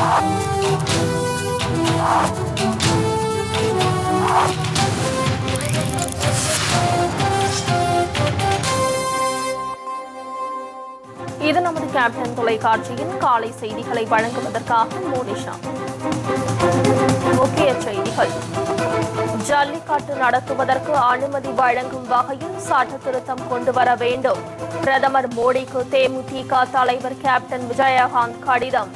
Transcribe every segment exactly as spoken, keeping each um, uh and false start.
இது நமது கேப்டன் தொலைக்காட்சியின் காலை செய்திகளை வழங்குவதற்காக மோனிஷா. முக்கிய செய்திகள்: ஜல்லிக்கட்டு நடத்துவதற்கு அனுமதி வழங்கும் வகையில் சட்ட திருத்தம் கொண்டுவர வேண்டும். பிரதமர் மோடிக்கு தேமுதிக தலைவர் கேப்டன் விஜயகாந்த் கடிதம்.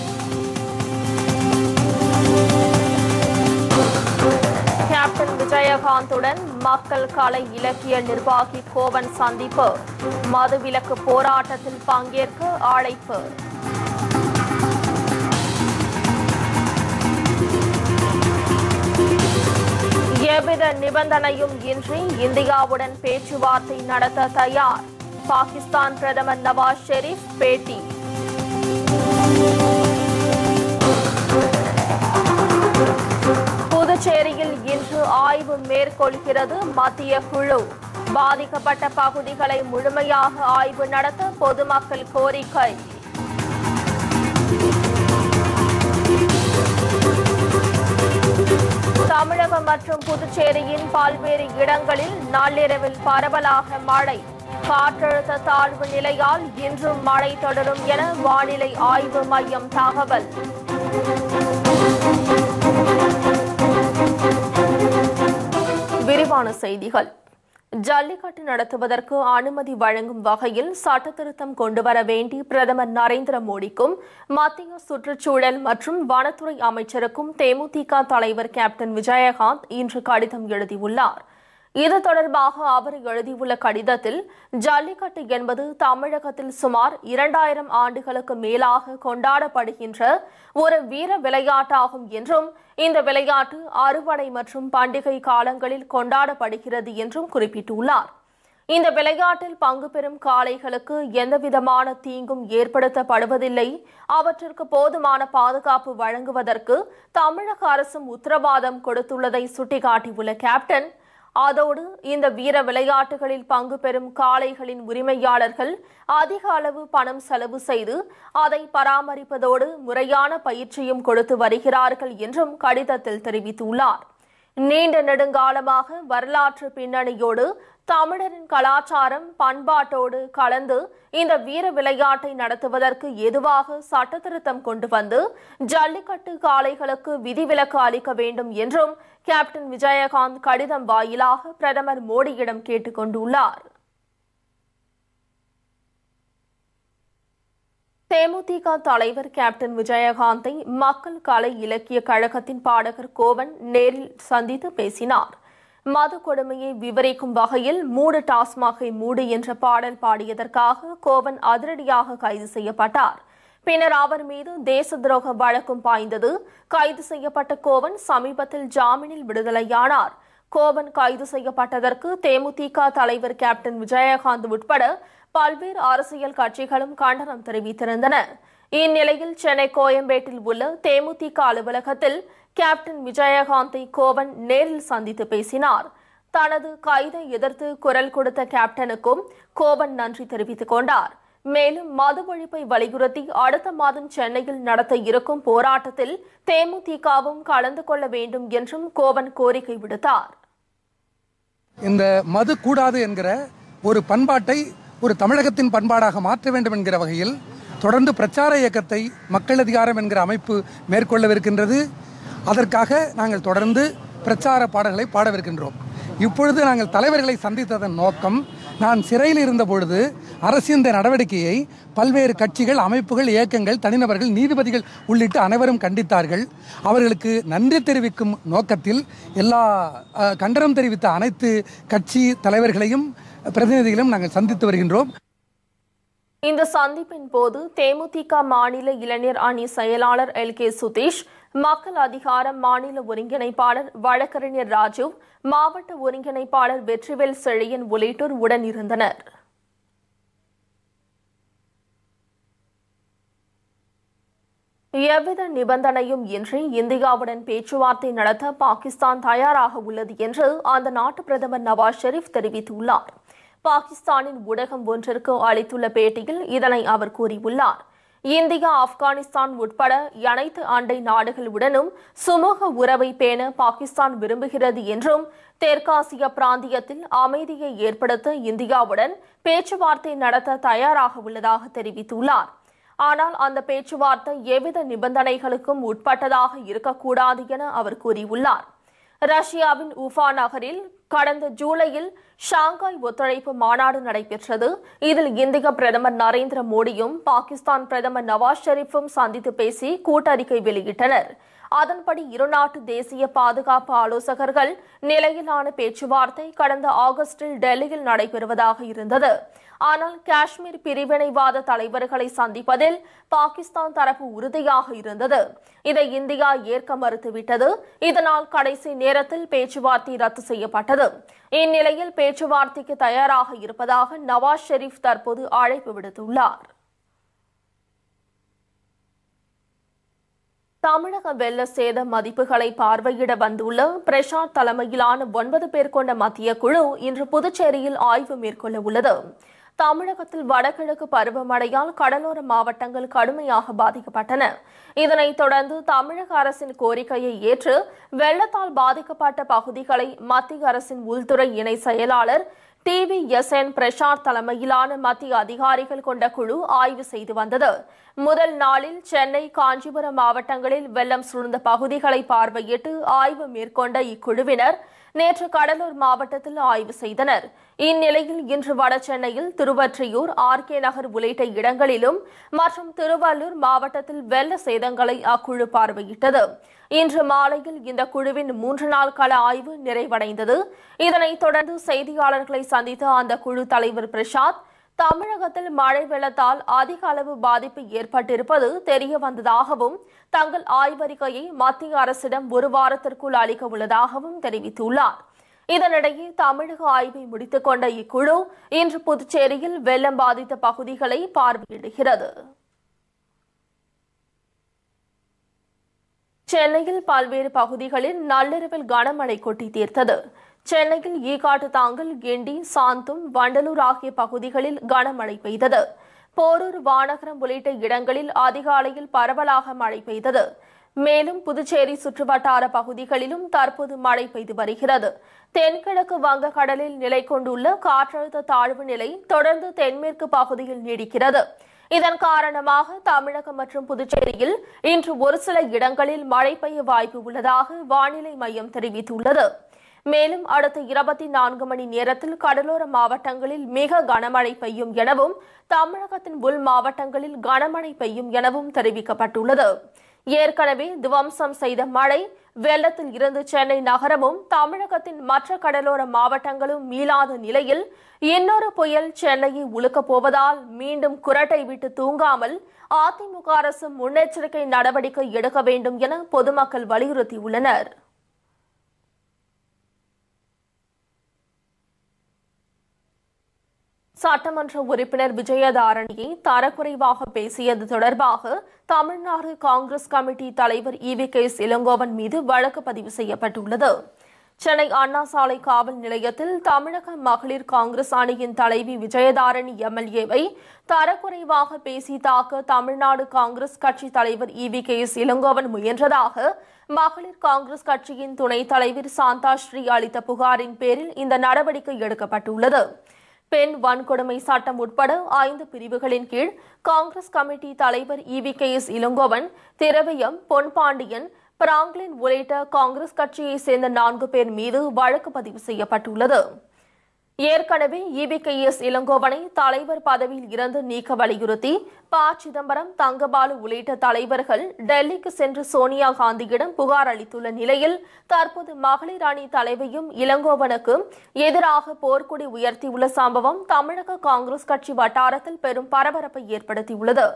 கேப்டன் விஜயகாந்துடன் மக்கள் கலை இலக்கிய நிர்வாகி கோவன் சந்திப்பு. மதுவிலக்கு போராட்டத்தில் பங்கேற்க அழைப்பு. எவ்வித நிபந்தனையும் இன்றி இந்தியாவுடன் பேச்சுவார்த்தை நடத்த தயார். பாகிஸ்தான் பிரதமர் நவாஸ் ஷெரீப் பேட்டி. புதுச்சேரியில் இன்று ஆய்வு மேற்கொள்கிறது மத்திய குழு. பாதிக்கப்பட்ட பகுதிகளை முழுமையாக ஆய்வு நடத்த பொதுமக்கள் கோரிக்கை. தமிழகம் மற்றும் புதுச்சேரியின் பல்வேறு இடங்களில் நள்ளிரவில் பரவலாக மழை. காற்றழுத்த தாழ்வு நிலையால் இன்றும் மழை தொடரும் என வானிலை ஆய்வு மையம் தகவல். விரிவான செய்திகள்: ஜல்லிக்கட்டு நடத்துவதற்கு அனுமதி வழங்கும் வகையில் சட்ட திருத்தம் கொண்டுவர வேண்டி பிரதமர் நரேந்திர மோடிக்கும் மத்திய சுற்றுச்சூழல் மற்றும் வனத்துறை அமைச்சருக்கும் தேமுதிக தலைவர் கேப்டன் விஜயகாந்த் இன்று கடிதம் எழுதியுள்ளார். இது தொடர்பாக அவர் எழுதியுள்ள கடிதத்தில், ஜல்லிக்கட்டு என்பது தமிழகத்தில் சுமார் இரண்டாயிரம் ஆண்டுகளுக்கு மேலாக கொண்டாடப்படுகின்ற ஒரு வீர விளையாட்டாகும் என்றும், இந்த விளையாட்டு அறுவடை மற்றும் பண்டிகை காலங்களில் கொண்டாடப்படுகிறது என்றும் குறிப்பிட்டுள்ளார். இந்த விளையாட்டில் பங்கு பெறும் காளைகளுக்கு எந்தவிதமான தீங்கும் ஏற்படுத்தப்படுவதில்லை. அவற்றிற்கு போதுமான பாதுகாப்பு வழங்குவதற்கு தமிழக அரசும் உத்தரவாதம் கொடுத்துள்ளதை சுட்டிக்காட்டியுள்ள கேப்டன், அதோடு இந்த வீர விளையாட்டுகளில் பங்கு பெறும் காளைகளின் உரிமையாளர்கள் அதிக அளவு பணம் செலவு செய்து அதை பராமரிப்பதோடு முறையான பயிற்சியும் கொடுத்து வருகிறார்கள் என்றும் கடிதத்தில் தெரிவித்துள்ளார். நீண்ட நெடுங்காலமாக வரலாற்று பின்னணியோடு தமிழரின் கலாச்சாரம் பண்பாட்டோடு கலந்து இந்த வீர விளையாட்டை நடத்துவதற்கு ஏதுவாக சட்ட திருத்தம் கொண்டு வந்து ஜல்லிக்கட்டு காளைகளுக்கு விதிவிலக்கு அளிக்க வேண்டும் என்றும் கேப்டன் விஜயகாந்த் கடிதம் வாயிலாக பிரதமர் மோடியிடம் கேட்டுக் கொண்டுள்ளார். தேமுதிக தலைவர் கேப்டன் விஜயகாந்தை மக்கள் கலை இலக்கிய கழகத்தின் பாடகர் கோவன் நேரில் சந்தித்து பேசினார். மது கொடுமையை விவரிக்கும் வகையில் மூடு டாஸ்மாகை மூடு என்ற பாடல் பாடியதற்காக கோவன் அதிரடியாக கைது செய்யப்பட்டார். பின்னர் அவர் மீது தேச துரோக வழக்கும் பாய்ந்தது. கைது செய்யப்பட்ட கோவன் சமீபத்தில் ஜாமீனில் விடுதலையானார். கோவன் கைது செய்யப்பட்டதற்கு தேமுதிக தலைவர் கேப்டன் விஜயகாந்த் உட்பட பல்வேறு அரசியல் கட்சிகளும் கண்டனம் தெரிவித்திருந்தன. இந்நிலையில் சென்னை கோயம்பேட்டில் உள்ள தேமுதிக அலுவலகத்தில் கேப்டன் விஜயகாந்தை கோவன் நேரில் சந்தித்து பேசினார். தனது கைதை எதிர்த்து குரல் கொடுத்த கேப்டனுக்கும் கோவன் நன்றி தெரிவித்துக் கொண்டார். மேலும் மது ஒழிப்பை வலியுறுத்தி அடுத்த மாதம் சென்னையில் நடத்த இருக்கும் போராட்டத்தில் தேமுதிகவும் கலந்து கொள்ள வேண்டும் என்றும் கோவன் கோரிக்கை விடுத்தார். இந்த மது கூடாது என்கிற ஒரு பண்பாட்டை ஒரு தமிழகத்தின் பண்பாடாக மாற்ற வேண்டும் என்கிற வகையில் தொடர்ந்து பிரச்சார இயக்கத்தை மக்கள் அதிகாரம் என்கிற அமைப்பு மேற்கொள்ளவிருக்கின்றது. அதற்காக நாங்கள் தொடர்ந்து பிரச்சார பாடல்களை பாடவிருக்கின்றோம். இப்பொழுது நாங்கள் தலைவர்களை சந்தித்ததன் நோக்கம், நான் சிறையில் இருந்த பொழுது அரசின் இந்த நடவடிக்கையை பல்வேறு கட்சிகள், அமைப்புகள், இயக்கங்கள், தனிநபர்கள், நீதிபதிகள் உள்ளிட்டு அனைவரும் கண்டித்தார்கள். அவர்களுக்கு நன்றி தெரிவிக்கும் நோக்கத்தில் எல்லா கண்டனம் தெரிவித்த அனைத்து கட்சி தலைவர்களையும் பிரதிநிதிகளையும் நாங்கள் சந்தித்து வருகின்றோம். இந்த சந்திப்பின் போது தேமுதிக மாநில இளைஞர் அணி செயலாளர் எல் கே சுதீஷ், மக்கள் அதிகாரம் மாநில ஒருங்கிணைப்பாளர் வழக்கறிஞர் ராஜு, மாவட்ட ஒருங்கிணைப்பாளர் வெற்றிவேல் செழியன் உள்ளிட்டோர் உடன் இருந்தனர். எவ்வித நிபந்தனையும் இன்றி இந்தியாவுடன் பேச்சுவார்த்தை நடத்த பாகிஸ்தான் தயாராக உள்ளது என்று அந்த நாட்டு பிரதமர் நவாஸ் ஷெரீப் தெரிவித்துள்ளார். பாகிஸ்தானின் ஊடகம் ஒன்றிற்கு அளித்துள்ள பேட்டியில் இதனை அவர் கூறியுள்ளார். இந்தியா, ஆப்கானிஸ்தான் உட்பட அனைத்து அண்டை நாடுகளுடனும் சுமூக உறவை பேண பாகிஸ்தான் விரும்புகிறது என்றும் தெற்காசிய பிராந்தியத்தில் அமைதியை ஏற்படுத்த இந்தியாவுடன் பேச்சுவார்த்தை நடத்த தயாராக உள்ளதாக தெரிவித்துள்ளார். ஆனால் அந்த பேச்சுவார்த்தை எவ்வித நிபந்தனைகளுக்கும் உட்பட்டதாக இருக்கக்கூடாது என அவர் கூறியுள்ளார். ரஷ்யாவின் உஃபா நகரில் கடந்த ஜூலையில் ஷாங்காய் ஒத்துழைப்பு மாநாடு நடைபெற்றது. இதில் இந்திய பிரதமர் நரேந்திர மோடியும் பாகிஸ்தான் பிரதமர் நவாஸ் ஷெரீப்பும் சந்தித்து பேசி கூட்டறிக்கை வெளியிட்டனர். அதன்படி இருநாட்டு தேசிய பாதுகாப்பு ஆலோசகர்கள் நிலையிலான பேச்சுவார்த்தை கடந்த ஆகஸ்டில் டெல்லியில் நடைபெறுவதாக இருந்தது. ஆனால் காஷ்மீர் பிரிவினைவாத தலைவர்களை சந்திப்பதில் பாகிஸ்தான் தரப்பு உறுதியாக இருந்தது. இதை இந்தியா ஏற்க மறுத்துவிட்டது. இதனால் கடைசி நேரத்தில் பேச்சுவார்த்தை ரத்து செய்யப்பட்டது. இந்நிலையில் பேச்சுவார்த்தைக்கு தயாராக இருப்பதாக நவாஸ் ஷெரீப் தற்போது அழைப்பு விடுத்துள்ளார். தமிழக வெள்ள சேத மதிப்புகளை பார்வையிட வந்துள்ள பிரசாத் தலைமையிலான ஒன்பது பேர் கொண்ட மத்திய குழு இன்று புதுச்சேரியில் ஆய்வு மேற்கொள்ள உள்ளது. தமிழகத்தில் வடகிழக்கு பருவமழையால் கடலோர மாவட்டங்கள் கடுமையாக பாதிக்கப்பட்டன. இதனைத் தொடர்ந்து தமிழக அரசின் கோரிக்கையை ஏற்று வெள்ளத்தால் பாதிக்கப்பட்ட பகுதிகளை மத்திய அரசின் உள்துறை இணை செயலாளர் T V S N Prasad தலைமையிலான மத்திய அதிகாரிகள் கொண்ட குழு ஆய்வு செய்து வந்தது. முதல் நாளில் சென்னை, காஞ்சிபுரம் மாவட்டங்களில் வெள்ளம் சூழ்ந்த பகுதிகளை பார்வையிட்டு ஆய்வு மேற்கொண்ட இக்குழுவினர் நேற்று கடலூர் மாவட்டத்தில் ஆய்வு செய்தனர். இந்நிலையில் இன்று வட சென்னையில் திருவொற்றியூர், ஆர் கே நகர் உள்ளிட்ட இடங்களிலும் மற்றும் திருவள்ளூர் மாவட்டத்தில் வெள்ள சேதங்களை அக்குழு பார்வையிட்டது. இன்று மாலையில் இந்த குழுவின் மூன்று நாள் கள ஆய்வு நிறைவடைந்தது. இதனைத் தொடர்ந்து செய்தியாளர்களை சந்தித்த அந்த குழு தலைவர் பிரசாத், தமிழகத்தில் மழை வெள்ளத்தால் அதிக அளவு பாதிப்பு ஏற்பட்டிருப்பது தெரிய வந்ததாகவும் தங்கள் ஆய்வறிக்கையை மத்திய அரசிடம் ஒரு வாரத்திற்குள் அளிக்க உள்ளதாகவும் தெரிவித்துள்ளார். இதனிடையே தமிழக ஆய்வை முடித்துக் கொண்ட இக்குழு இன்று புதுச்சேரியில் வெள்ளம் பாதித்த பகுதிகளை பார்வையிடுகிறது. சென்னையில் பல்வேறு பகுதிகளில் நள்ளிரவில் கனமழை கொட்டி தீர்த்தது. சென்னையில் ஈகாட்டு தாங்கல், கிண்டி, சாந்தம், வண்டலூர் ஆகிய பகுதிகளில் கனமழை பெய்தது. போரூர், வானகரம் உள்ளிட்ட இடங்களில் அதிகாலையில் பரவலாக மழை பெய்தது. மேலும் புதுச்சேரி சுற்றுவட்டார பகுதிகளிலும் தற்போது மழை பெய்து வருகிறது. தென்கிழக்கு வங்கக்கடலில் நிலை கொண்டுள்ள காற்றழுத்த தாழ்வு நிலை தொடர்ந்து தென்மேற்கு பகுதியில் நீடிக்கிறது. இதன் காரணமாக தமிழகம் மற்றும் புதுச்சேரியில் இன்று ஒரு சில இடங்களில் மழை பெய்ய வாய்ப்பு உள்ளதாக வானிலை மையம் தெரிவித்துள்ளது. மேலும் அடுத்த இருபத்தி நான்கு மணி நேரத்தில் கடலோர மாவட்டங்களில் மிக கனமழை பெய்யும் எனவும் தமிழகத்தின் உள் மாவட்டங்களில் கனமழை பெய்யும் எனவும் தெரிவிக்கப்பட்டுள்ளது. ஏற்கனவே துவம்சம் செய்த மழை வெள்ளத்தில் இருந்து சென்னை நகரமும் தமிழகத்தின் மற்ற கடலோர மாவட்டங்களும் மீளாத நிலையில் இன்னொரு புயல் சென்னையை உலுக்கப் போவதால் மீண்டும் குரட்டை விட்டு தூங்காமல் அதிமுக அரசு முன்னெச்சரிக்கை நடவடிக்கை எடுக்க வேண்டும் என பொதுமக்கள் வலியுறுத்தியுள்ளனர். சட்டமன்ற உறுப்பினர் விஜயதாரணியை தரக்குறைவாக பேசியது தொடர்பாக தமிழ்நாடு காங்கிரஸ் கமிட்டி தலைவர் இ வி கே இளங்கோவன் மீது வழக்கு பதிவு செய்யப்பட்டுள்ளது. சென்னை அண்ணா சாலை காவல் நிலையத்தில் தமிழக மகளிர் காங்கிரஸ் அணியின் தலைவி விஜயதாரணி எம் எல் ஏவை தரக்குறைவாக பேசி தாக்க தமிழ்நாடு காங்கிரஸ் கட்சி தலைவர் இ வி கே இளங்கோவன் முயன்றதாக மகளிர் காங்கிரஸ் கட்சியின் துணைத் தலைவர் சாந்தா ஸ்ரீ அளித்த புகாரின் பேரில் இந்த நடவடிக்கை எடுக்கப்பட்டுள்ளது. பெண் வன்கொடுமை சட்டம் உட்பட ஐந்து பிரிவுகளின் கீழ் காங்கிரஸ் கமிட்டி தலைவர் E V K S Elangovan, Thiraviyam, Ponpandiyan, Franklin உள்ளிட்ட காங்கிரஸ் கட்சியைச் சேர்ந்த நான்கு பேர் மீது வழக்கு பதிவு செய்யப்பட்டுள்ளது. ஏற்கனவே இ வி கே எஸ் இளங்கோவனை தலைவர் பதவியில் இருந்து நீக்க வலியுறுத்தி ப. சிதம்பரம், தங்கபாலு உள்ளிட்ட தலைவர்கள் டெல்லிக்கு சென்று சோனியா காந்தியிடம் புகார் அளித்துள்ள நிலையில் தற்போது மகளிர் அணி தலைவியும் இளங்கோவனுக்கு எதிராக போர்க்கொடி உயர்த்தியுள்ள சம்பவம் தமிழக காங்கிரஸ் கட்சி வட்டாரத்தில் பெரும் பரபரப்பை ஏற்படுத்தியுள்ளது.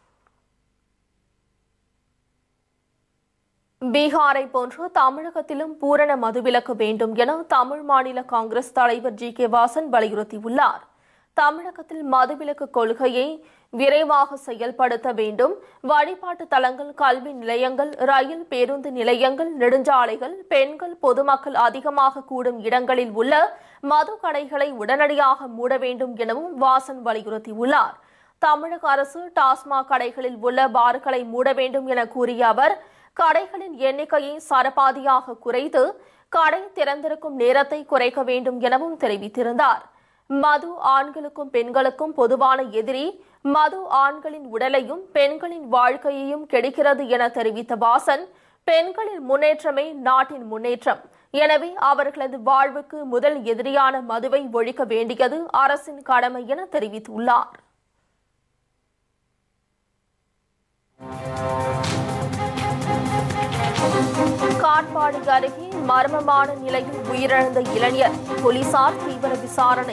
பீகாரை போன்று தமிழகத்திலும் பூரண மதுவிலக்கு வேண்டும் என தமிழ் மாநில காங்கிரஸ் தலைவர் ஜி கே வாசன் வலியுறுத்தியுள்ளார். தமிழகத்தில் மதுவிலக்கு கொள்கையை விரைவாக செயல்படுத்த வேண்டும். வழிபாட்டு தலங்கள், கல்வி நிலையங்கள், ரயில், பேருந்து நிலையங்கள், நெடுஞ்சாலைகள், பெண்கள், பொதுமக்கள் அதிகமாக கூடும் இடங்களில் உள்ள மது கடைகளை உடனடியாக மூட வேண்டும் எனவும் வாசன் வலியுறுத்தியுள்ளார். தமிழக அரசு டாஸ்மாக் கடைகளில் உள்ள பார்களை மூட வேண்டும் என கூறிய அவர் கடைகளின் எண்ணிக்கையை சரபாதியாக குறைத்து கடை திறந்திருக்கும் நேரத்தை குறைக்க வேண்டும் எனவும் தெரிவித்திருந்தார். மது ஆண்களுக்கும் பெண்களுக்கும் பொதுவான எதிரி. மது ஆண்களின் உடலையும் பெண்களின் வாழ்க்கையையும் கெடுக்கிறது என தெரிவித்த வாசன், பெண்களின் முன்னேற்றமே நாட்டின் முன்னேற்றம். எனவே அவர்களது வாழ்வுக்கு முதல் எதிரியான மதுவை ஒழிக்க வேண்டியது அரசின் கடமை என தெரிவித்துள்ளார். காட்பாடி அருகே மர்மமான நிலையில் உயிரிழந்த இளைஞர், போலீசார் தீவிர விசாரணை.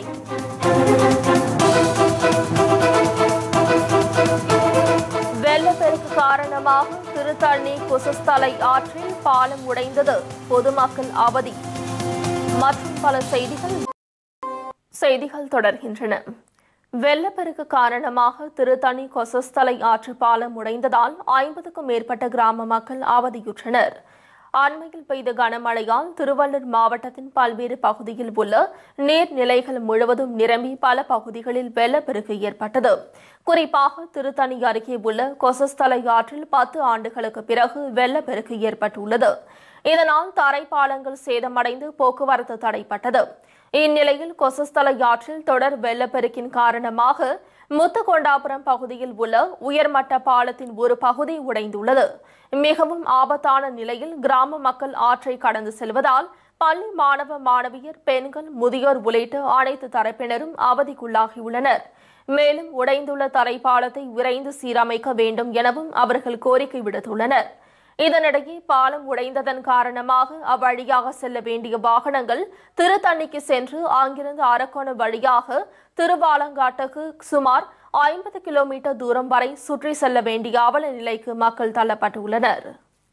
வெள்ளப்பெருக்கு காரணமாக திருத்தணி கொசஸ்தலை ஆற்றில் பாலம் உடைந்தது, பொதுமக்கள் அவதி. மற்றும் பல செய்திகள் செய்திகள் தொடர்கின்றன. வெள்ளப்பெருக்கு காரணமாக திருத்தணி கொசஸ்தலை ஆற்று பாலம் உடைந்ததால் ஐம்பதுக்கும் மேற்பட்ட கிராம மக்கள் அவதியுற்றனர். அண்மையில் பெய்த கனமழையால் திருவள்ளூர் மாவட்டத்தின் பல்வேறு பகுதியில் உள்ள நீர்நிலைகள் முழுவதும் நிரம்பி பல பகுதிகளில் வெள்ளப்பெருக்கு ஏற்பட்டது. குறிப்பாக திருத்தணி அருகே உள்ள கொசஸ்தலை ஆற்றில் பத்து ஆண்டுகளுக்கு பிறகு வெள்ளப்பெருக்கு ஏற்பட்டுள்ளது. இதனால் தரைப்பாலங்கள் சேதமடைந்து போக்குவரத்து தடைப்பட்டது. இந்நிலையில் கொசஸ்தலை ஆற்றில் தொடர் வெள்ளப்பெருக்கின் காரணமாக முத்துக்கொண்டாபுரம் பகுதியில் உள்ள உயர்மட்ட பாலத்தின் ஒரு பகுதி உடைந்துள்ளது. மிகவும் ஆபத்தான நிலையில் கிராம மக்கள் ஆற்றை கடந்து செல்வதால் பள்ளி மாணவ மாணவியர், பெண்கள், முதியோர் உள்ளிட்ட அனைத்து தரப்பினரும் அவதிக்குள்ளாகியுள்ளனர். மேலும் உடைந்துள்ள தரைப்பாலத்தை விரைந்து சீரமைக்க வேண்டும் எனவும் அவர்கள் கோரிக்கை விடுத்துள்ளனர். இதனிடையே பாலம் உடைந்ததன் காரணமாக அவ்வழியாக செல்ல வேண்டிய வாகனங்கள் திருத்தணிக்கு சென்று அங்கிருந்து அரக்கோணம் வழியாக திருவாலங்காட்டுக்கு சுமார் ஐம்பது கிலோமீட்டர் தூரம் வரை சுற்றி செல்ல வேண்டிய அவல நிலைக்கு மக்கள் தள்ளப்பட்டுள்ளனர்.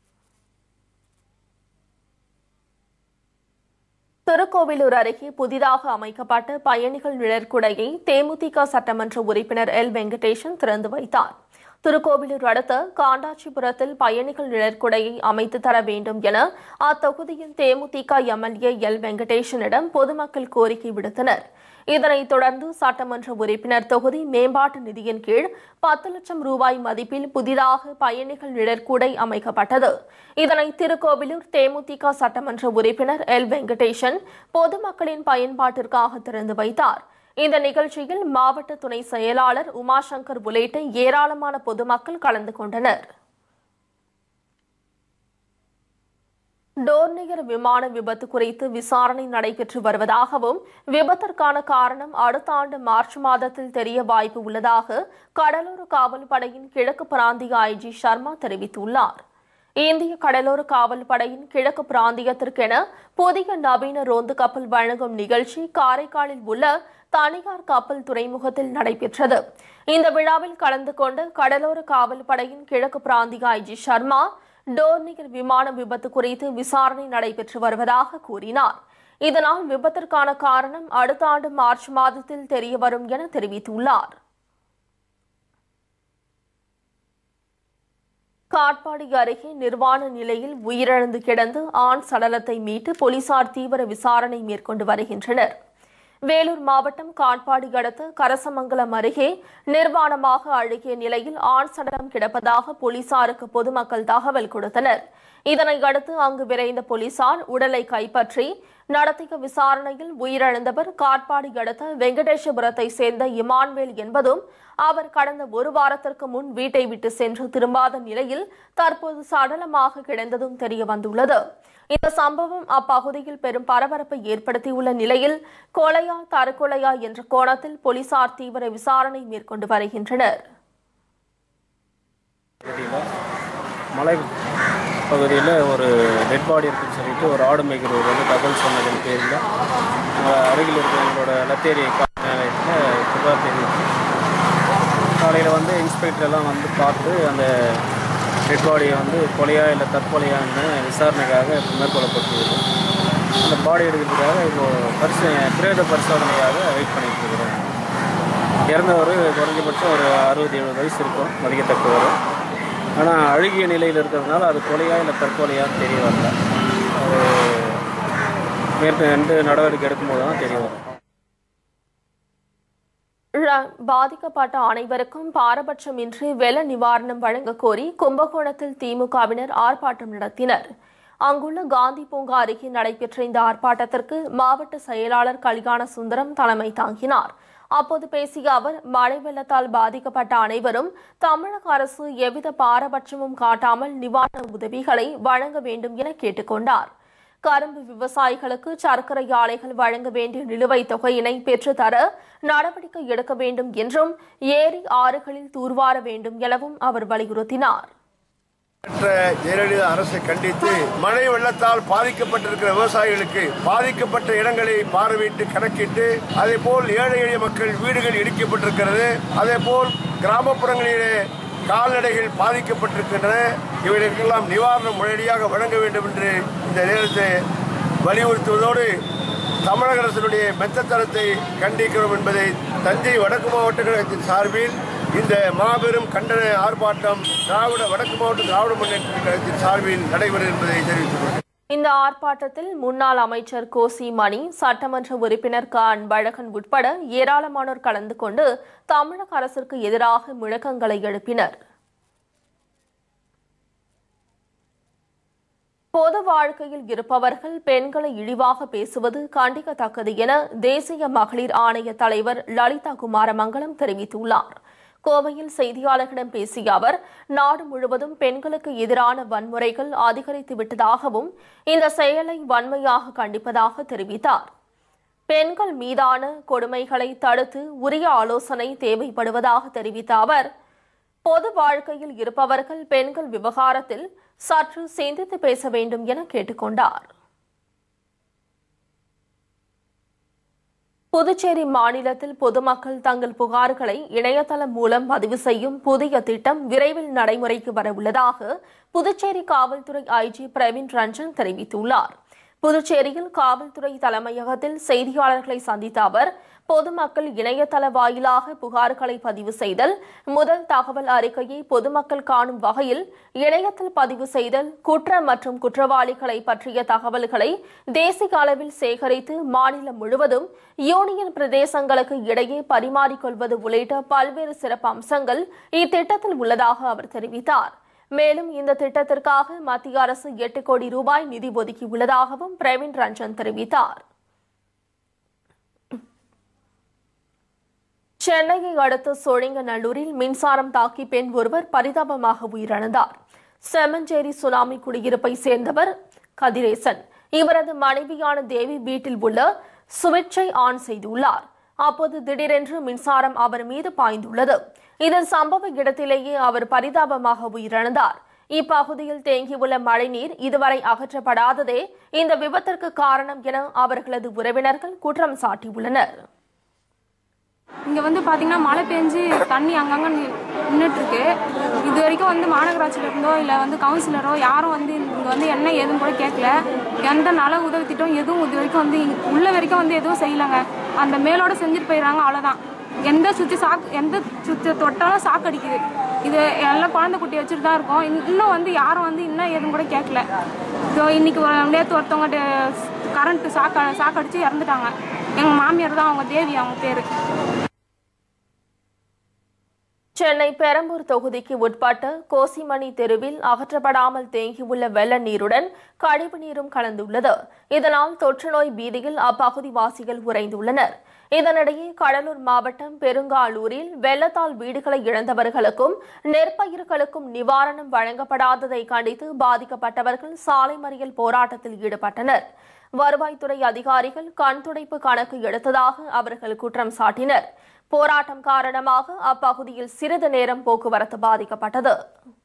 திருக்கோவிலூர் அருகே புதிதாக அமைக்கப்பட்ட பயணிகள் நிழற்குடையை தேமுதிக சட்டமன்ற உறுப்பினர் எல் வெங்கடேசன் திறந்து வைத்தார். திருக்கோவிலூர் அடுத்த காண்டாட்சிபுரத்தில் பயணிகள் நிழற்குடையை அமைத்து தர வேண்டும் என அத்தொகுதியின் தேமுதிக எம்எல்ஏ எல் வெங்கடேசனிடம் பொதுமக்கள் கோரிக்கை விடுத்தனர். இதனைத் தொடர்ந்து சட்டமன்ற உறுப்பினர் தொகுதி மேம்பாட்டு நிதியின் கீழ் பத்து லட்சம் ரூபாய் மதிப்பில் புதிதாக பயணிகள் நிழற்குடை அமைக்கப்பட்டது. இதனை திருக்கோவிலூர் தேமுதிக சட்டமன்ற உறுப்பினர் எல் வெங்கடேசன் பொதுமக்களின் பயன்பாட்டிற்காக திறந்து வைத்தார். இந்த நிகழ்ச்சியில் மாவட்ட துணை செயலாளர் உமாசங்கர் உள்ளிட்ட ஏராளமான பொதுமக்கள் கலந்து கொண்டனர். டோர்னியர் விமான விபத்து குறித்து விசாரணை நடைபெற்று வருவதாகவும் விபத்திற்கான காரணம் அடுத்த ஆண்டு மார்ச் மாதத்தில் தெரிய வாய்ப்பு உள்ளதாக கடலோர காவல் படையின் கிழக்கு பிராந்திய ஐஜி சர்மா தெரிவித்துள்ளார். இந்திய கடலோர காவல் படையின் கிழக்கு பிராந்தியத்திற்கென புதிய நவீன ரோந்து கப்பல் வழங்கும் நிகழ்ச்சி காரைக்காலில் உள்ள தனியார் கப்பல் துறைமுகத்தில் நடைபெற்றது. இந்த விழாவில் கலந்து கொண்ட கடலோர காவல் படையின் கிழக்கு பிராந்திய ஐஜி சர்மா டோர்னியர் விமான விபத்து குறித்து விசாரணை நடைபெற்று வருவதாக கூறினார். இதனால் விபத்திற்கான காரணம் அடுத்த ஆண்டு மார்ச் மாதத்தில் தெரியவரும் என தெரிவித்துள்ளார். காட்பாடி அருகே நிர்வாண நிலையில் உயிரிழந்து கிடந்து ஆண் சடலத்தை மீட்டு போலீசார் தீவிர விசாரணை மேற்கொண்டு வருகின்றனர். வேலூர் மாவட்டம் காட்பாடி அடுத்த கரசமங்கலம் அருகே நிர்வாணமாக அழுகிய நிலையில் ஆண் சடலம் கிடப்பதாக போலீசாருக்கு பொதுமக்கள் தகவல் கொடுத்தனர். இதனை அடுத்து அங்கு விரைந்த போலீசார் உடலை கைப்பற்றி நடத்திய விசாரணையில் உயிரிழந்தவர் காட்பாடி அடுத்த வெங்கடேசபுரத்தை சேர்ந்த இமான்வேல் என்பதும் அவர் கடந்த ஒரு வாரத்திற்கு முன் வீட்டை விட்டு சென்று திரும்பாத நிலையில் தற்போது சடலமாக கிடந்ததும் தெரியவந்துள்ளது. இந்த சம்பவம் அப்பகுதியில் பெரும் பரபரப்பை ஏற்படுத்தியுள்ள நிலையில் கொலையா தற்கொலையா என்ற கோணத்தில் போலீசார் தீவிர விசாரணை மேற்கொண்டு வருகின்றனர். மலை பகுதியில் ஒரு டெட் பாடி இருக்குன்னு சொல்லிட்டு ஒரு ஆடு மேய்க்கிறவர் வந்து தகவல் சொன்னதன் பேரில் அருகில் இருக்கிறவங்களோட லத்தேரி நிலையத்தில் புகார் தெரிவித்து காலையில் வந்து இன்ஸ்பெக்டர் எல்லாம் வந்து பார்த்து அந்த டெட் பாடியை வந்து கொலையா இல்லை தற்கொலையான்னு விசாரணைக்காக மேற்கொள்ளப்பட்டுள்ளது. அந்த பாடி எடுக்கிறதுக்காக இப்போது பரிசு பிரேத பரிசோதனையாக வெயிட் பண்ணிட்டு இருக்கிறோம். இறந்தவர் குறைஞ்சபட்சம் ஒரு அறுபது எழுபது வயசு இருக்கும், மதிக்கத்தக்கவர். ஆனால் அழுகிய நிலையில் இருக்கிறதுனால அது கொலையா இல்லை தற்கொலையான்னு தெரிய வரல. அது மேற்கு ரெண்டு நடவடிக்கை எடுக்கும்போது தான் தெரிய வரும். பாதிக்கப்பட்ட அனைவருக்கும் பாரபட்சமின்றி வெள்ள நிவாரணம் வழங்க கோரி கும்பகோணத்தில் திமுகவினர் ஆர்ப்பாட்டம் நடத்தினர். அங்குள்ள காந்தி பூங்கா அருகே நடைபெற்ற இந்த ஆர்ப்பாட்டத்திற்கு மாவட்ட செயலாளர் கல்யாண சுந்தரம் தலைமை தாங்கினார். அப்போது பேசிய அவர், மழை வெள்ளத்தால் பாதிக்கப்பட்ட அனைவரும் தமிழக அரசு எவ்வித பாரபட்சமும் காட்டாமல் நிவாரண உதவிகளை வழங்க வேண்டும் என கேட்டுக் கொண்டார். கரும்பு விவசாயிகளுக்கு சர்க்கரை ஆலைகள் வழங்க வேண்டிய நிலுவைத் தொகையினை பெற்றுத்தர நடவடிக்கை எடுக்க வேண்டும் என்றும் ஏரி ஆறுகளில் தூர்வார வேண்டும் எனவும் அவர் வலியுறுத்தினார். ஜெயலலிதா அரசை கண்டித்து மழை வெள்ளத்தால் பாதிக்கப்பட்டிருக்கிற விவசாயிகளுக்கு பாதிக்கப்பட்ட இடங்களை பார்வையிட்டு கணக்கிட்டு, அதே போல் ஏழை எளிய மக்கள் வீடுகள் இடிக்கப்பட்டிருக்கிறது, அதே போல் கிராமப்புறங்களிலே கால்நடைகள் பாதிக்கப்பட்டிருக்கின்றன. இவர்களுக்கெல்லாம் நிவாரணம் உடனடியாக வழங்க வேண்டும் என்று இந்த நேரத்தை வலியுறுத்துவதோடு தமிழக அரசினுடைய மெத்தத்தனத்தை கண்டிக்கிறோம் என்பதை தஞ்சை வடக்கு மாவட்ட கழகத்தின் சார்பில் இந்த மாபெரும் கண்டன ஆர்ப்பாட்டம் திராவிட வடக்கு மாவட்ட திராவிட முன்னேற்ற கழகத்தின் சார்பில் நடைபெறும் என்பதை தெரிவித்துள்ளது. இந்த ஆர்ப்பாட்டத்தில் முன்னாள் அமைச்சர் கோசி மணி, சட்டமன்ற உறுப்பினர் க அன்பழகன் உட்பட ஏராளமானோர் கலந்து கொண்டு தமிழக அரசிற்கு எதிராக முழக்கங்களை எழுப்பினர். பொது வாழ்க்கையில் இருப்பவர்கள் பெண்களை இழிவாக பேசுவது கண்டிக்கத்தக்கது என தேசிய மகளிர் ஆணைய தலைவர் லலிதா குமாரமங்கலம் தெரிவித்துள்ளார். கோவையில் செய்தியாளர்களிடம் பேசிய அவர், நாடு முழுவதும் பெண்களுக்கு எதிரான வன்முறைகள் அதிகரித்து விட்டதாகவும் இந்த செயலை வன்மையாக கண்டிப்பதாக தெரிவித்தார். பெண்கள் மீதான கொடுமைகளை தடுத்து உரிய ஆலோசனை தேவைப்படுவதாக தெரிவித்த அவர், பொது வாழ்க்கையில் இருப்பவர்கள் பெண்கள் விவகாரத்தில் சற்று சிந்தித்து பேச வேண்டும் என கேட்டுக் கொண்டார். புதுச்சேரி மாநிலத்தில் பொதுமக்கள் தங்கள் புகார்களை இணையதளம் மூலம் பதிவு செய்யும் புதிய திட்டம் விரைவில் நடைமுறைக்கு வரவுள்ளதாக புதுச்சேரி காவல்துறை ஐஜி பிரவீன் ரஞ்சன் தெரிவித்துள்ளார். புதுச்சேரியில் காவல்துறை தலைமையகத்தில் செய்தியாளர்களை சந்தித்த அவர், பொதுமக்கள் இணையதள வாயிலாக புகார்களை பதிவு செய்தல், முதல் தகவல் அறிக்கையை பொதுமக்கள் காணும் வகையில் இணையத்தில் பதிவு செய்தல், குற்றம் மற்றும் குற்றவாளிகளை பற்றிய தகவல்களை தேசிய அளவில் சேகரித்து மாநிலம் முழுவதும் யூனியன் பிரதேசங்களுக்கு இடையே பரிமாறிக்கொள்வது உள்ளிட்ட பல்வேறு சிறப்பு அம்சங்கள் இத்திட்டத்தில் உள்ளதாக அவர் தெரிவித்தார். மேலும் இந்த திட்டத்திற்காக மத்திய அரசு எட்டு கோடி ரூபாய் நிதி ஒதுக்கியுள்ளதாகவும் பிரவீன் ரஞ்சன் தெரிவித்தார். சென்னையை அடுத்த சோழிங்கநல்லூரில் மின்சாரம் தாக்கி பெண் ஒருவர் பரிதாபமாக உயிரிழந்தார். செம்மஞ்சேரி சுனாமி குடியிருப்பை சேர்ந்தவர் கதிரேசன். இவரது மனைவியான தேவி வீட்டில் உள்ள சுவிட்சை ஆன் செய்துள்ளார். அப்போது திடீரென்று மின்சாரம் அவர் மீது பாய்ந்துள்ளது. இதன் சம்பவ இடத்திலேயே அவர் பரிதாபமாக உயிரிழந்தார். இப்பகுதியில் தேங்கியுள்ள மழைநீர் இதுவரை அகற்றப்படாததே இந்த விபத்திற்கு காரணம் என அவர்களது உறவினர்கள் குற்றம் சாட்டியுள்ளனர். இங்கே வந்து பார்த்தீங்கன்னா மழை பெஞ்சு தண்ணி அங்கங்கே நின்றுட்டுருக்கு. இது வரைக்கும் வந்து மாநகராட்சியில் இருந்தோ இல்லை வந்து கவுன்சிலரோ யாரும் வந்து இங்கே வந்து என்ன ஏதும் கூட கேட்கல. எந்த நல உதவி திட்டம் எதுவும் இது வரைக்கும் வந்து உள்ள வரைக்கும் வந்து எதுவும் செய்யலைங்க. அந்த மேலோட செஞ்சுட்டு போயிடுறாங்க, அவ்வளோதான். எந்த சுற்றி சாக்கு எந்த சுற்றி தொட்டாலும் சாக்கு அடிக்குது. இது எல்லாம் குழந்தை குட்டி வச்சுட்டு தான் இருக்கோம். இன்னும் வந்து யாரும் வந்து இன்னும் ஏதும் கூட கேட்கல. ஸோ இன்னைக்கு நேற்று ஒருத்தவங்க கரண்ட்டு சாக்க சாக்கடிச்சு இறந்துட்டாங்க. எங்கள் மாமியார் தான், அவங்க தேவி அவங்க பேர். சென்னை பெரம்பூர் தொகுதிக்கு உட்பட்ட கோசிமணி தெருவில் அகற்றப்படாமல் தேங்கியுள்ள வெள்ள நீருடன் கழிவு நீரும் கலந்துள்ளது. இதனால் தொற்றுநோய் பீதியில் அப்பகுதி வாசிகள் உறைந்துள்ளனர். இதனிடையே கடலூர் மாவட்டம் பெருங்காலூரில் வெள்ளத்தால் வீடுகளை இழந்தவர்களுக்கும் நெற்பயிர்களுக்கும் நிவாரணம் வழங்கப்படாததை கண்டித்து பாதிக்கப்பட்டவர்கள் சாலை மறியல் போராட்டத்தில் ஈடுபட்டனர். வருவாய்த்துறை அதிகாரிகள் கண்துடைப்பு கணக்கு எடுத்ததாக அவர்கள் குற்றம் சாட்டினர். போராட்டம் காரணமாக அப்பகுதியில் சிறிது நேரம் போக்குவரத்து பாதிக்கப்பட்டது.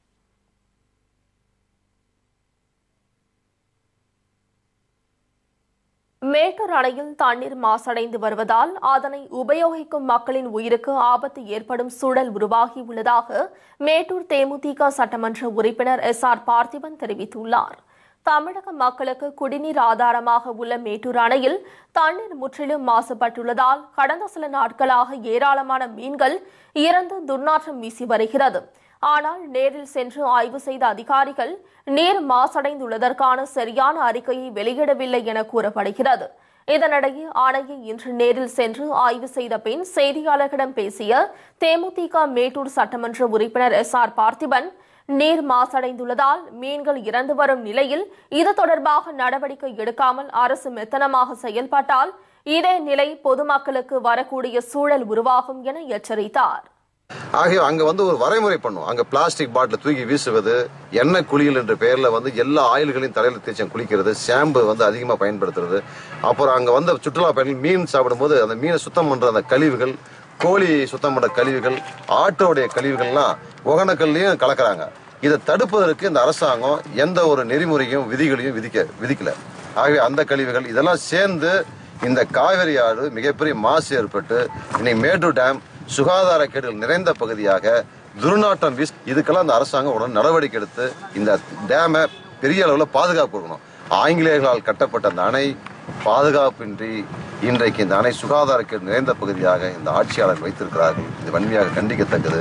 மேட்டூர் அணையில் தண்ணீர் மாசடைந்து வருவதால் அதனை உபயோகிக்கும் மக்களின் உயிருக்கு ஆபத்து ஏற்படும் சூழல் உருவாகியுள்ளதாக மேட்டூர் தேமுதிக சட்டமன்ற உறுப்பினர் எஸ் ஆர் பார்த்திபன் தெரிவித்துள்ளார். தமிழக மக்களுக்கு குடிநீர் ஆதாரமாக உள்ள மேட்டூர் அணையில் தண்ணீர் முற்றிலும் மாசுபட்டுள்ளதால் கடந்த சில நாட்களாக ஏராளமான மீன்கள் இறந்து துர்நாற்றம் வீசி வருகிறது. ஆனால் நேரில் சென்று ஆய்வு செய்த அதிகாரிகள் நீர் மாசடைந்துள்ளதற்கான சரியான அறிக்கையை வெளியிடவில்லை என கூறப்படுகிறது. இதனிடையே ஆணையை இன்று நேரில் சென்று ஆய்வு செய்த பின் செய்தியாளர்களிடம் பேசிய தேமுதிக மேட்டூர் சட்டமன்ற உறுப்பினர் எஸ் ஆர் பார்த்திபன், நீர் மாசடைந்துள்ளதால் மீன்கள் இறந்து வரும் நிலையில் இது தொடர்பாக நடவடிக்கை எடுக்காமல் அரசு மெத்தனமாக செயல்பட்டால் இதே நிலை பொதுமக்களுக்கு வரக்கூடிய சூழல் உருவாகும் என எச்சரித்தார். ஆகிய அங்க வந்து ஒரு வரைமுறை பண்ணும். அங்க பிளாஸ்டிக் பாட்டில் தூக்கி வீசுவது, எண்ணெய் குளியல் என்ற பெயர்ல வந்து எல்லா ஆயில்களையும் தலையில தேய்ச்சம் குளிக்கிறது, ஷாம்பு வந்து அதிகமா பயன்படுத்துறது, அப்புறம் அங்க வந்து சுற்றுலா பயணிகள் மீன் சாப்பிடும் போது அந்த மீனை சுத்தம் பண்ற அந்த கழிவுகள், கோழி சுத்தம் பண்ற கழிவுகள், ஆட்டோடைய கழிவுகள்லாம் ஒகனக்கல்லையும் கலக்குறாங்க. இதை தடுப்பதற்கு இந்த அரசாங்கம் எந்த ஒரு நெறிமுறையும் விதிகளையும் விதிக்க விதிக்கல. ஆகவே அந்த கழிவுகள் இதெல்லாம் சேர்ந்து இந்த காவிரி ஆறு மிகப்பெரிய மாசு ஏற்பட்டு இன்னைக்கு மேட்டூர் டேம் சுகாதார கேடுகள் நிறைந்த பகுதியாக துர்நாற்றம் வீச, இதுக்கெல்லாம் அந்த அரசாங்கம் உடனே நடவடிக்கை எடுத்து இந்த டேமை பெரிய அளவில் பாதுகாப்பு கொடுக்கணும். ஆங்கிலேயர்களால் கட்டப்பட்ட அந்த அணை பாதுகாப்பின்றி இன்றைக்கு இந்த அணை சுகாதார கேடு நிறைந்த பகுதியாக இந்த ஆட்சியாளர் வைத்திருக்கிறார்கள். இது வன்மையாக கண்டிக்கத்தக்கது.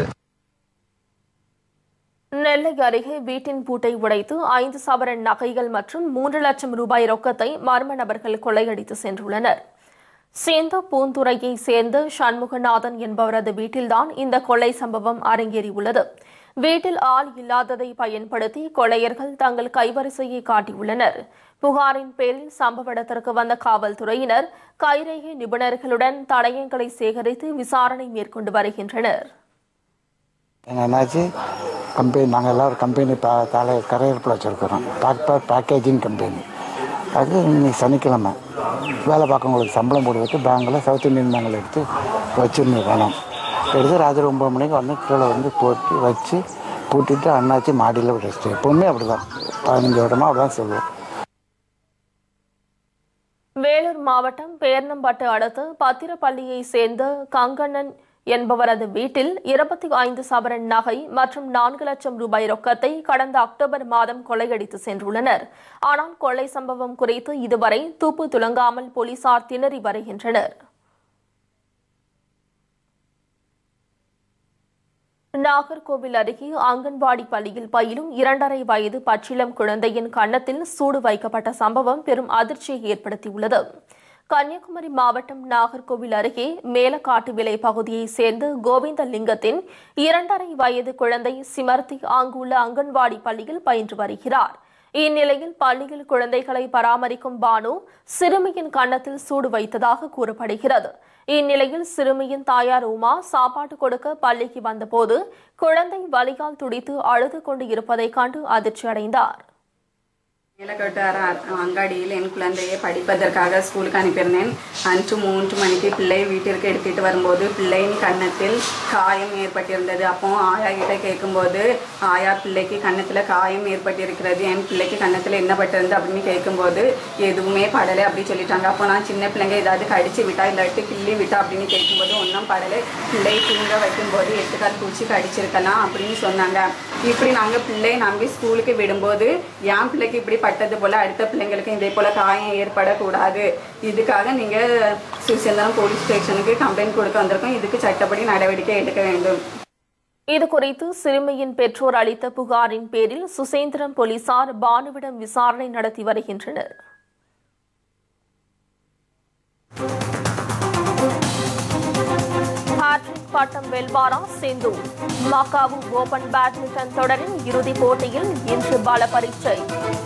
நெல்லை அருகே வீட்டின் பூட்டை உடைத்து ஐந்து சவரன் நகைகள் மற்றும் மூன்று லட்சம் ரூபாய் ரொக்கத்தை மர்ம நபர்கள் கொள்ளையடித்து சென்றுள்ளனர். சேந்த பூந்துறையை சேர்ந்த சண்முகநாதன் என்பவரது வீட்டில்தான் இந்த கொள்ளை சம்பவம் அரங்கேறியுள்ளது. வீட்டில் ஆள் இல்லாததை பயன்படுத்தி கொள்ளையர்கள் தங்கள் கைவரிசையை காட்டியுள்ளனர். புகாரின் பேரில் சம்பவ இடத்திற்கு வந்த காவல்துறையினர் கைரேகை நிபுணர்களுடன் தடயங்களை சேகரித்து விசாரணை மேற்கொண்டு வருகின்றனர். என்னாச்சு கம்பெனி, நாங்கள் எல்லோரும் கம்பெனி தலை கரையிருப்பில் வச்சுருக்கிறோம். Pack packaging company. அது இன்னைக்கு சனிக்கிழமை வேலை பார்க்கவங்களுக்கு சம்பளம் போடுறதுக்கு பேங்கில் சவுத் இந்தியன் பேங்கில் எடுத்து வச்சுருந்தேன். பணம் எடுத்து ராத்திரி ஒம்பது மணிக்கு வந்து கீழே வந்து போட்டு வச்சு பூட்டிட்டு அண்ணாச்சி மாடியில் வச்சுட்டு எப்பவுமே அப்படி தான் பதினஞ்சு வருடமாக அப்படி தான் சொல்லுவோம். வேலூர் மாவட்டம் பேர்ணம்பட்டு அடுத்து பத்திரப்பள்ளியை சேர்ந்த கங்கண்ணன் என்பவரது வீட்டில் இருபத்தி ஐந்து சவரன் நகை மற்றும் நான்கு லட்சம் ரூபாய் ரொக்கத்தை கடந்த அக்டோபர் மாதம் கொள்ளையடித்து சென்றுள்ளனர். ஆனால் கொள்ளை சம்பவம் குறித்து இதுவரை துப்பு துலங்காமல் போலீசார் திணறி வருகின்றனர். நாகர்கோவில் அருகே அங்கன்வாடி பள்ளியில் பயிலும் இரண்டரை வயது பச்சிளம் குழந்தையின் கன்னத்தில் சூடு வைக்கப்பட்ட சம்பவம் பெரும் அதிர்ச்சியை ஏற்படுத்தியுள்ளது. கன்னியாகுமரி மாவட்டம் நாகர்கோவில் அருகே மேலக்காட்டு விலை பகுதியைச் சேர்ந்த கோவிந்தலிங்கத்தின் இரண்டரை வயது குழந்தை சிமர்த்தி அங்குள்ள அங்கன்வாடி பள்ளியில் பயின்று வருகிறார். இந்நிலையில் பள்ளியில் குழந்தைகளை பராமரிக்கும் பானு சிறுமியின் கன்னத்தில் சூடு வைத்ததாக கூறப்படுகிறது. இந்நிலையில் சிறுமியின் தாயார் உமா சாப்பாடு கொடுக்க பள்ளிக்கு வந்தபோது குழந்தை வலியால் துடித்து அழுது கொண்டு இருப்பதை கண்டு அதிர்ச்சியடைந்தார். மேலக்கட்டு அங்காடியில் என் குழந்தையை படிப்பதற்காக ஸ்கூலுக்கு அனுப்பியிருந்தேன். அன்று மூன்று மணிக்கு பிள்ளை வீட்டிற்கு எடுத்துகிட்டு வரும்போது பிள்ளையின் கன்னத்தில் காயம் ஏற்பட்டிருந்தது. அப்போ ஆயா கிட்ட கேட்கும்போது ஆயா பிள்ளைக்கு கன்னத்தில் காயம் ஏற்பட்டிருக்கிறது, என் பிள்ளைக்கு கன்னத்தில் என்ன பட்டிருந்து அப்படின்னு கேட்கும்போது எதுவுமே படலை அப்படி சொல்லிட்டாங்க. அப்போ நான் சின்ன பிள்ளைங்க ஏதாவது கடிச்சு விட்டா இல்லாட்டி கிள்ளி விட்டா அப்படின்னு கேட்கும்போது ஒன்றும் படலை, பிள்ளை தூங்க வைக்கும்போது எட்டுக்கால் பூச்சி கடிச்சிருக்கலாம் அப்படின்னு சொன்னாங்க. இப்படி நாங்கள் பிள்ளையை நம்பி ஸ்கூலுக்கு விடும்போது என் பிள்ளைக்கு இப்படி பட்டது போல அடுத்த பிள்ளைங்களுக்கு இதே போல காயம் ஏற்படக்கூடாது, இதுக்காக நீங்க சுசேந்திரம் போலீஸ் ஸ்டேஷனுக்கு கம்ப்ளைண்ட் கொடுக்க வந்திருக்கோம். இதுக்கு சட்டப்படி நடவடிக்கை எடுக்க வேண்டும். இதுகுறித்து சிறுமியின் பெற்றோர் அளித்த புகாரின் பேரில் சுசேந்திரம் போலீசார் பானுவிடம் விசாரணை நடத்தி வருகின்றனர். ஹாட்ரிக் பட்டம் வெல்வாரா சிந்து? மக்காவு ஓபன் பேட்மிண்டன் தொடரின் இறுதிப் போட்டியில் இன்று பல பரீட்சை.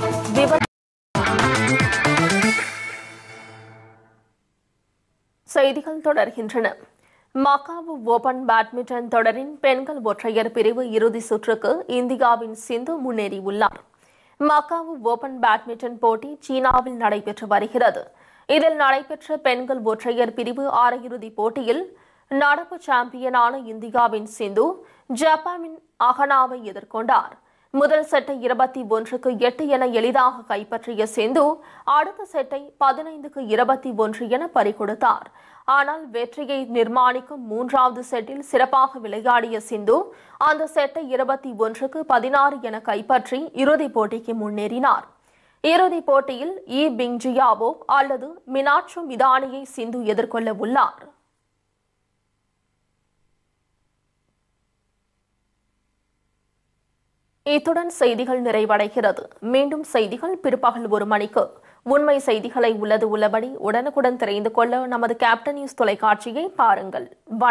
செய்திகள் தொடர்கின்றன. மக்காவு ஓபன் பேட்மிண்டன் தொடரின் பெண்கள் ஒற்றையர் பிரிவு இறுதி சுற்றுக்கு இந்தியாவின் சிந்து முன்னேறியுள்ளார். மக்காவு ஓபன் பேட்மிண்டன் போட்டி சீனாவில் நடைபெற்று வருகிறது. இதில் நடைபெற்ற பெண்கள் ஒற்றையர் பிரிவு அரையிறுதிப் போட்டியில் நடப்பு சாம்பியனான இந்தியாவின் சிந்து ஜப்பானின் அகனாவை எதிர்கொண்டார். முதல் செட்டை இருபத்தி ஒன்றுக்கு எட்டு என எளிதாக கைப்பற்றிய சிந்து அடுத்த செட்டை பதினைந்துக்கு இருபத்தி ஒன்று என பறிகொடுத்தார். ஆனால் வெற்றியை நிர்மாணிக்கும் மூன்றாவது செட்டில் சிறப்பாக விளையாடிய சிந்து அந்த செட்டை இருபத்தி ஒன்றுக்கு பதினாறு என கைப்பற்றி இறுதிப் போட்டிக்கு முன்னேறினார். இறுதிப் போட்டியில் இ பிங்ஜியாவோ அல்லது மினாட்சு மிதானியை சிந்து எதிர்கொள்ள உள்ளார். இத்துடன் செய்திகள் நிறைவடைகிறது. மீண்டும் செய்திகள் பிற்பகல் ஒரு மணிக்கு. உண்மை செய்திகளை உள்ளது உள்ளபடி உடனுக்குடன் தெரிந்து கொள்ள நமது கேப்டன் நியூஸ் தொலைக்காட்சியை பாருங்கள்.